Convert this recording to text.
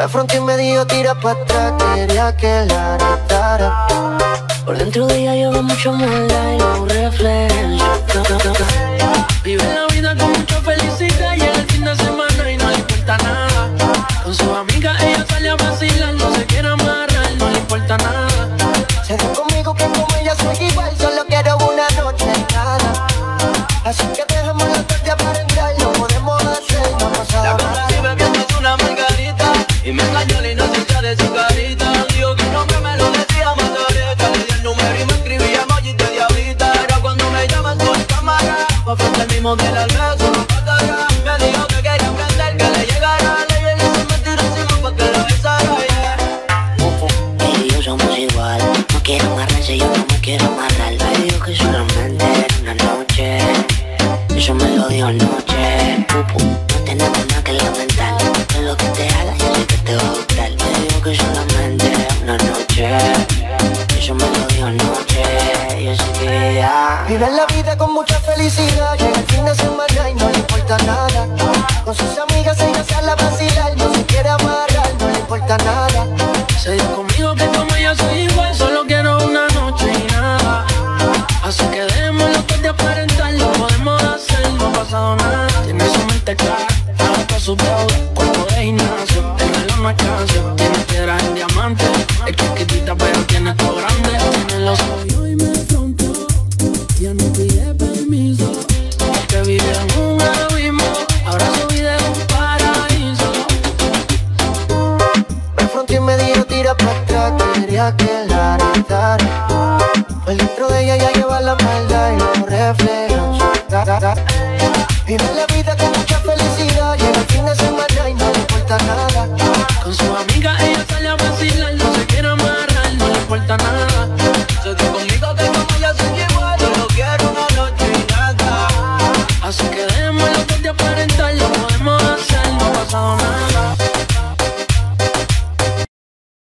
Me afrontó y me dijo tira pa' atrás, quería que la retara. Por dentro de ella lleva mucho moonlight, no reflejo. Vive la vida con mucha felicidad, llega el fin de semana y no le importa nada. Con sus amigas ella sale a vacilar, no se quiere amarrar, no le importa nada. Se dio conmigo que como ella soy igual, solo quiero una noche y nada. Así que dejemos la tarde para entrar, lo podemos hacer, no pasa nada. La conocí bebiendo una margarita y me engañó la inocencia de su carita. Dijo que un hombre me lo decía Margarita. Le di el número y me escribía emojis de diablita. Era cuando me llaman por cámara, pa' frente al mismo del albezo. Me dijo que quería aprender, que le llegara. Le llegué sin mentira encima pa' que lo besara, yeah. Ella y yo somos igual, no quiero amarrarse, yo no me quiero amarrar. Me dijo que solamente era una noche, eso me lo dijo anoche. No tenemos nada que lamentar, de lo que te haga yo sé que te va a gustar. Me dijo que solamente era una noche, eso me lo dijo anoche. Yo sé que ya vive la vida con mucha felicidad, llega el fin de semana y no le importa nada. Con sus amigas ella sale a vacilar, no se quiere amarrar, no le importa nada. se dio conmigo que como yo soy igual, solo quiero una noche y nada. Así que dejemos los que te aparentan, lo podemos hacer, no ha pasado nada. Tiene su mente clara, hasta su deuda, cuerpo de gimnasio, el reloj no es cancio. Tiene piedras en diamante, es chiquitita pero tiene todo grande. Tiene los ojos y me frontó, ya no pide permiso, que vive en un abismo, ahora su vida es un paraíso. Me afrontó y me dijo tira pa' atrás, quería que la retara. Por dentro de ella ya lleva la maldad y los reflejos. Vive la vida con mucha felicidad, llega el fin de semana y no le importa nada.